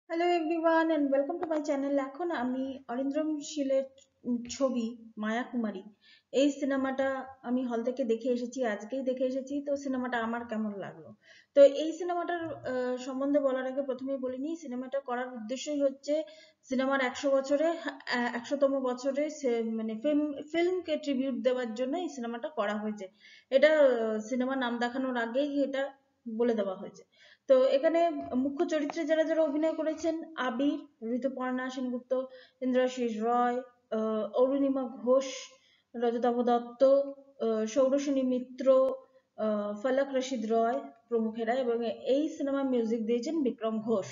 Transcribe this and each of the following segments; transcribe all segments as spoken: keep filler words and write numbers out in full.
Hello everyone and welcome to my channel. এখন আমি অরিন্দ্রম শীলের ছবি মায়াকুমারী এই সিনেমাটা আমি হল থেকে দেখে এসেছি, আজকেই দেখে এসেছি। তো সিনেমাটা আমার কেমন লাগলো, তো এই সিনেমাটার আহ, সম্বন্ধে বলার আগে প্রথমেই বলিনি, সিনেমাটা করার উদ্দেশ্যই হচ্ছে সিনেমার একশো বছরে আহ, একশোতম বছরে সে- মানে ফিল্ম ফিল্মকে ট্রিবিউট দেওয়ার জন্য এই সিনেমাটা করা হয়েছে। এটা সিনেমা নাম দেখানোর আগেই এটা বলে দেওয়া হয়েছে। তো এখানে মুখ্য চরিত্রে যারা যারা অভিনয় করেছেন: আবির, ঋতুপর্ণা সেনগুপ্ত, ইন্দ্রাশিস রয়, আহ, অরুণিমা ঘোষ, রজতাভ দত্ত, আহ, সৌরসেনী মিত্র, আহ, ফলক রশিদ রয় প্রমুখেরা, এবং এই সিনেমার মিউজিক দিয়েছেন বিক্রম ঘোষ।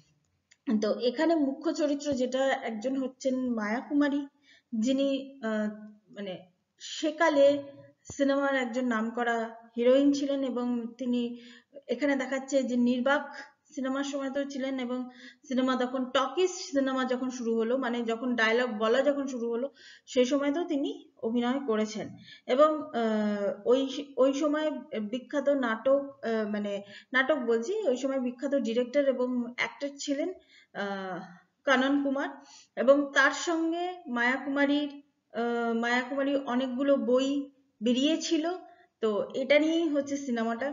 তো এখানে মুখ্য চরিত্র যেটা, একজন হচ্ছেন মায়াকুমারী, যিনি আহ, মানে সেকালে সিনেমার একজন নামকরা হিরোইন ছিলেন, এবং তিনি এখানে দেখাচ্ছে যে নির্বাক সিনেমার সময় তো ছিলেন, এবং সিনেমা তখন টকিজ সিনেমা যখন শুরু হলো, মানে যখন ডায়লগ বলা যখন শুরু হলো, সেই সময় তো তিনি অভিনয় করেছেন। এবং আহ, ওই ওই সময় বিখ্যাত নাটক, আহ, মানে নাটক বলছি, ওই সময় বিখ্যাত ডিরেক্টর এবং অ্যাক্টর ছিলেন আহ, কানন কুমার। এবং তার সঙ্গে মায়াকুমারীর আহ, মায়াকুমারী অনেকগুলো বই বেরিয়েছিল। তো এটা নিয়েই হচ্ছে সিনেমাটা,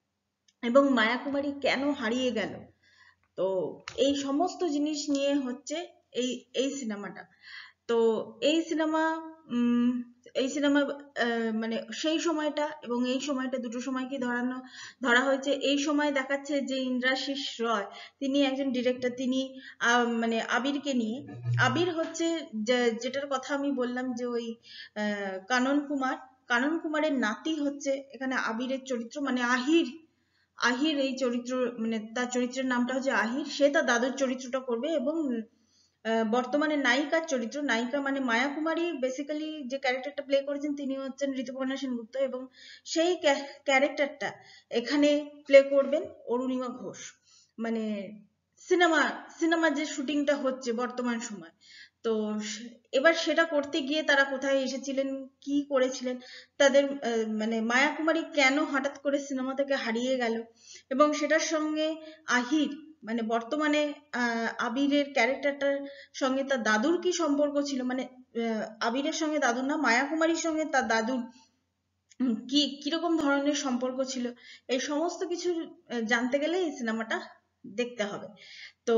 এবং মায়াকুমারী কেন হারিয়ে গেল, তো এই সমস্ত জিনিস নিয়ে হচ্ছে এই এই সিনেমাটা। তো এই সিনেমা উম এই সিনেমা মানে সেই সময়টা এবং এই সময়টা দুটো সময়কে ধরানো ধরা হয়েছে। এই সময় দেখাচ্ছে যে ইন্দ্রাশিস রয়, তিনি একজন ডিরেক্টর, তিনি আহ, মানে আবিরকে নিয়ে, আবির হচ্ছে যে- যেটার কথা আমি বললাম যে ওই আহ, কানন কুমার, কানন কুমারের নাতি হচ্ছে এখানে আবিরের চরিত্র, মানে আহির। আহির এই চরিত্র, মানে তার চরিত্রের নামটা হচ্ছে আহির, সে তার দাদুর চরিত্রটা করবে। এবং আহ, বর্তমানে নায়িকার চরিত্র, নায়িকা মানে মায়াকুমারী বেসিক্যালি যে ক্যারেক্টারটা প্লে করেছেন তিনি হচ্ছেন ঋতুপর্ণা সেনগুপ্ত, এবং সেই ক্যারেক্টারটা এখানে প্লে করবেন অরুণিমা ঘোষ। মানে সিনেমা সিনেমা যে শুটিংটা হচ্ছে বর্তমান সময়, তো এবার সেটা করতে গিয়ে তারা কোথায় এসেছিলেন, কি করেছিলেন, তাদের আহ, মানে মায়াকুমারী কেন হঠাৎ করে সিনেমা থেকে হারিয়ে গেল, এবং সেটার সঙ্গে আহির, মানে বর্তমানে আহ, আবিরের ক্যারেক্টারটার সঙ্গে তার দাদুর কি সম্পর্ক ছিল, মানে আহ, আবিরের সঙ্গে দাদুর না, মায়াকুমারীর সঙ্গে তার দাদুর উম, কি কিরকম ধরনের সম্পর্ক ছিল, এই সমস্ত কিছু আহ, জানতে গেলে এই সিনেমাটা দেখতে হবে। তো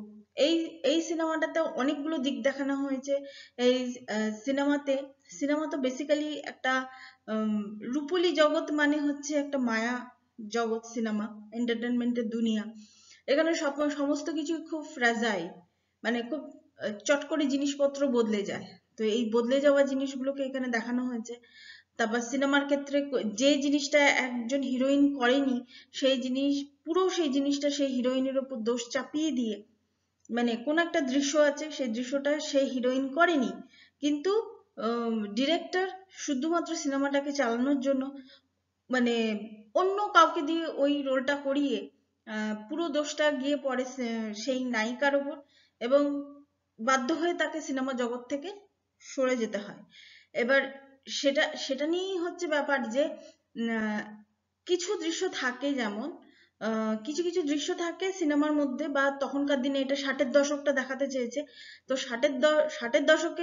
এই এই সিনেমাটাতে অনেকগুলো দিক দেখানো হয়েছে। এই আহ, সিনেমাতে সিনেমা তো বেসিক্যালি একটা উম, রূপলী জগৎ, মানে হচ্ছে একটা মায়া জগৎ, সিনেমা এন্টারটেনমেন্টের দুনিয়া। এখানে সব সমস্ত কিছু খুব ফ্র্যাজাইল, মানে খুব আহ, চট করে জিনিসপত্র বদলে যায়। তো এই বদলে যাওয়া জিনিসগুলোকে এখানে দেখানো হয়েছে। তারপর সিনেমার ক্ষেত্রে যে জিনিসটা একজন হিরোইন করেনি, সেই জিনিস, পুরো সেই জিনিসটা সেই হিরোইনের ওপর দোষ চাপিয়ে দিয়ে, মানে কোন একটা দৃশ্য আছে, সেই দৃশ্যটা সেই হিরোইন করেনি, কিন্তু ডিরেক্টর শুধুমাত্র সিনেমাটাকে চালানোর জন্য মানে অন্য কাউকে দিয়ে ওই রোলটা করিয়ে আহ, পুরো দোষটা গিয়ে পড়ে সে- সেই নায়িকার ওপর, এবং বাধ্য হয়ে তাকে সিনেমা জগৎ থেকে সরে যেতে হয়। এবার সেটা সেটা নিয়েই হচ্ছে ব্যাপার যে আহ, কিছু দৃশ্য থাকে, যেমন আহ, কিছু কিছু দৃশ্য থাকে সিনেমার মধ্যে, বা তখনকার দিনে এটা ষাটের দশকটা দেখাতে চেয়েছে। তো ষাটের দ ষাটের দশকে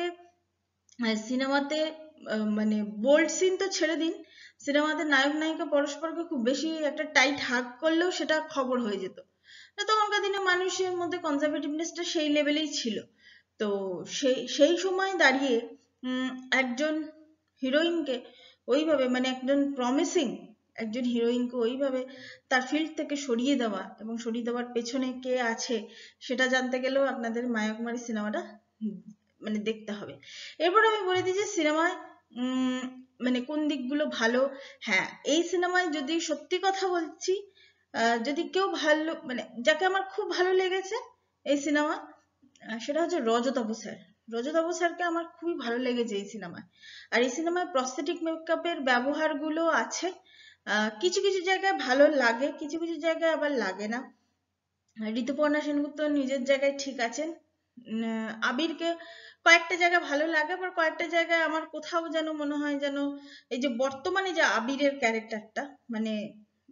সিনেমাতে মানে বোল্ড সিন তো ছেড়ে দিন, সিনেমাতে নায়ক নায়িকা পরস্পরকে খুব বেশি একটা টাইট হাগ করলেও সেটা খবর হয়ে যেত। না, তখনকার দিনে মানুষের মধ্যে কনজারভেটিভনেসটা সেই লেভেলেই ছিল। তো সেই সেই সময় দাঁড়িয়ে উম, একজন হিরোইনকে ওইভাবে, মানে একজন প্রমিসিং একজন হিরোইনকে ওইভাবে তার ফিল্ড থেকে সরিয়ে দেওয়া, এবং সরিয়ে দেওয়ার পেছনে কে আছে সেটা জানতে গেলেও আপনাদের মায়াকুমারী সিনেমাটা মানে দেখতে হবে। এরপর আমি বলে দিই যে সিনেমায় উম মানে কোন দিকগুলো ভালো। হ্যাঁ, এই সিনেমায় যদি সত্যি কথা বলছি, আহ, যদি কেউ ভালো, মানে যাকে আমার খুব ভালো লেগেছে এই সিনেমা, সেটা হচ্ছে রজতাভ স্যার। রজতাভ স্যারকে আমার খুবই ভালো লেগেছে এই সিনেমায়। আর এই সিনেমায় প্রস্থেটিক মেকআপের ব্যবহারগুলো আছে, আহ, কিছু কিছু জায়গায় ভালো লাগে, কিছু কিছু জায়গায় আবার লাগে না। ঋতুপর্ণা সেনগুপ্ত নিজের জায়গায় ঠিক আছেন। উম, আবিরকে কয়েকটা জায়গায় ভালো লাগে, আবার কয়েকটা জায়গায় আমার কোথাও যেন মনে হয় যেন এই যে বর্তমানে যে আবিরের ক্যারেক্টারটা, মানে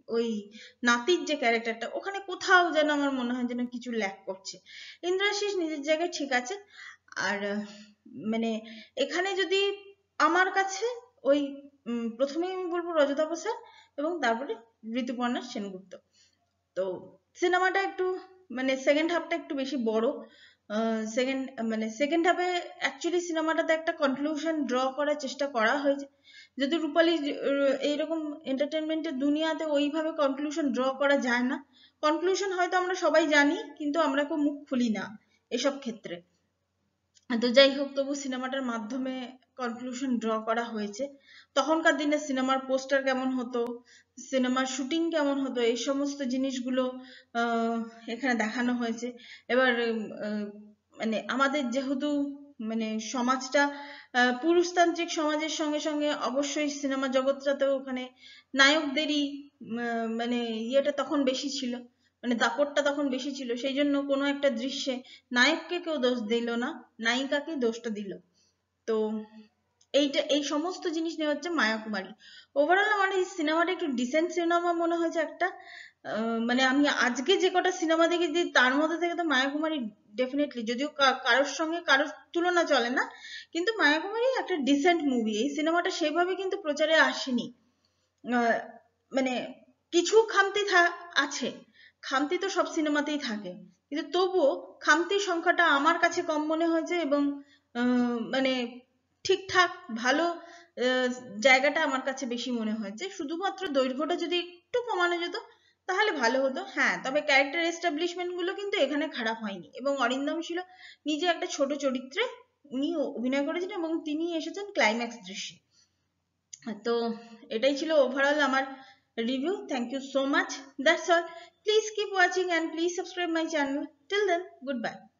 ওই নাতির যে ক্যারেক্টারটা, ওখানে কোথাও যেন আমার মনে হয় যেন কিছু ল্যাক করছে। ইন্দ্রাশিস নিজের জায়গায় ঠিক আছে, আর মানে এখানে যদি আমার কাছে ওই প্রথমেই আমি বলবো রজতাভ স্যার এবং তারপরে ঋতুপর্ণা সেনগুপ্ত। তো সিনেমাটা একটু মানে সেকেন্ড হাফটা একটু বেশি বড়। সেকেন্ড মানে সেকেন্ড হাফে অ্যাকচুয়ালি সিনেমাটাতে একটা কনক্লুশন ড্র করার চেষ্টা করা হয়েছে, যদি রূপালী এইরকম এন্টারটেনমেন্টের দুনিয়াতে ওইভাবে কনক্লুশন ড্র করা যায় না। কনক্লুশন হয়তো আমরা সবাই জানি, কিন্তু আমরা কেউ মুখ খুলি না এসব ক্ষেত্রে। তো যাই হোক, তবু সিনেমাটার মাধ্যমে কনক্লুশন ড্র করা হয়েছে। তখনকার দিনে সিনেমার পোস্টার কেমন হতো, সিনেমার শুটিং কেমন হতো, এই সমস্ত জিনিসগুলো এখানে দেখানো হয়েছে। এবার মানে আমাদের যেহেতু মানে সমাজটা পুরুষতান্ত্রিক সমাজের সঙ্গে সঙ্গে অবশ্যই সিনেমা জগৎটাতেও ওখানে নায়কদেরই মানে ইয়েটা তখন বেশি ছিল, মানে দাপটটা তখন বেশি ছিল। সেই জন্য কোনো একটা দৃশ্যে নায়ককে কেউ দোষ দিল না, নায়িকাকে দোষটা দিল। তো এইটা এই সমস্ত জিনিস নিয়ে হচ্ছে মায়াকুমারী। ওভারঅল আমার এই সিনেমাটা একটু ডিসেন্ট সিনেমা মনে হয়েছে একটা। মানে আমি আজকে যে কটা সিনেমা দেখেছি তার মধ্যে থেকে তো মায়াকুমারী ডেফিনেটলি, যদিও কারোর সঙ্গে কারোর তুলনা চলে না, কিন্তু মায়াকুমারী একটা ডিসেন্ট মুভি। এই সিনেমাটা সেভাবে কিন্তু প্রচারে আসেনি, মানে কিছু খামতি আছে, খামতি তো সব সিনেমাতেই থাকে, কিন্তু তবুও খামতির সংখ্যাটা আমার কাছে কম মনে হয়েছে, এবং মানে ঠিকঠাক ভালো জায়গাটা আমার কাছে বেশি মনে হয়েছে। শুধুমাত্র দৈর্ঘ্যটা যদি একটু কমানো যেত তাহলে ভালো হতো। হ্যাঁ, তবে ক্যারেক্টার এস্টাবলিশমেন্ট গুলো কিন্তু এখানে খারাপ হয়নি, এবং অরিন্দম ছিল নিজে একটা ছোট চরিত্রে উনি অভিনয় করেছেন, এবং তিনি এসেছেন ক্লাইম্যাক্স দৃশ্যে। তো এটাই ছিল ওভারঅল আমার review. Thank you so much, that's all. Please keep watching and please subscribe my channel. Till then, goodbye.